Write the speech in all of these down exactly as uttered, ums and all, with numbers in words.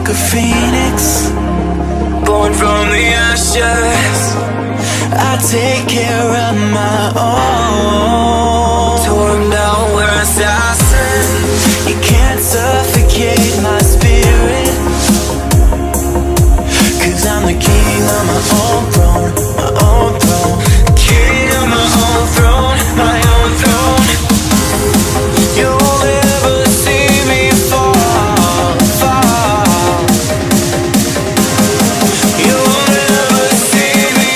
like a phoenix, born from the ashes. I take care of my own. Torn down, we're assassins. You can't suffocate my spirit, 'cause I'm the king of my own throne, my own throne. King of my own throne, my own throne. You'll never see me fall, fall. You'll never see me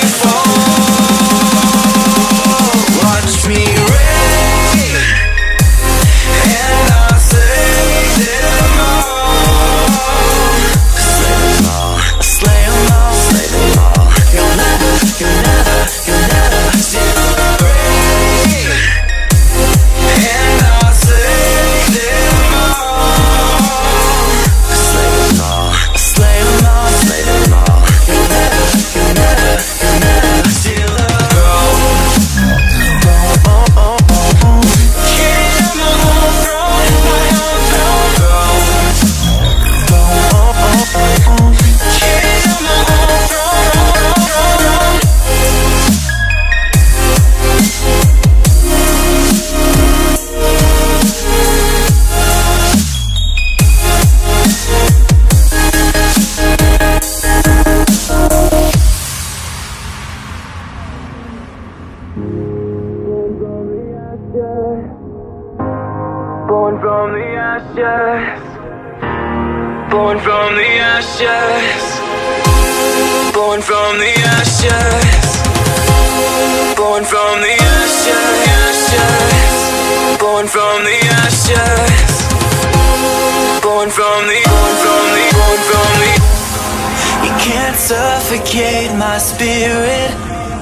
fall. Watch me reign, and I'll slay them all. Slay them all, slay them all, slay them all. You'll never, you'll never, you'll never see me Reign, and I'll slay them all. slay them all, slay them all, slay them all. You'll never, you'll never, you'll never see the throne. Oh, oh, oh, oh. King of my own throne, my own throne. Oh, oh, oh, oh. King of my own throne. Born from the ashes, born from the ashes, born from the ashes, born from the ashes, born from the ashes, born from the, born from the, born from the. You can't suffocate my spirit,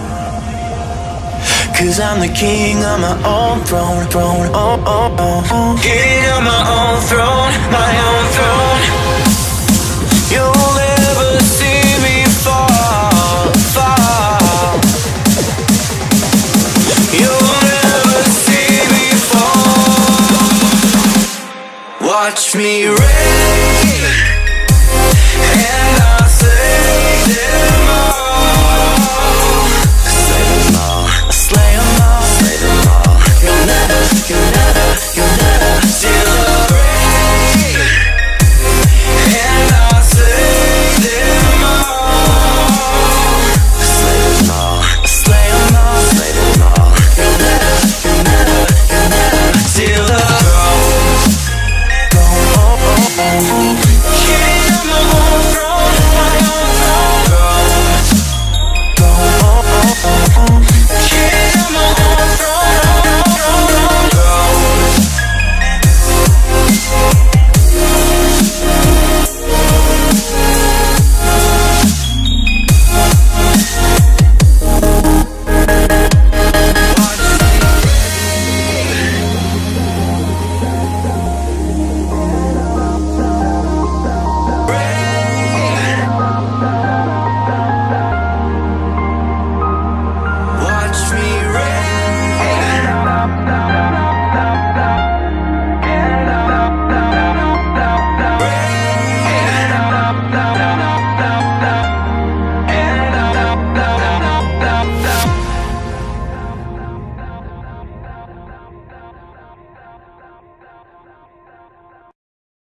'cause I'm the king of my own throne, throne, oh, oh, oh, oh. King of my own throne, my own throne. You'll never see me fall, fall. You'll never see me fall. Watch me reign, and I'll slay them all. Slay them all, slay them all, slay them all. You'll never, you'll never, you'll never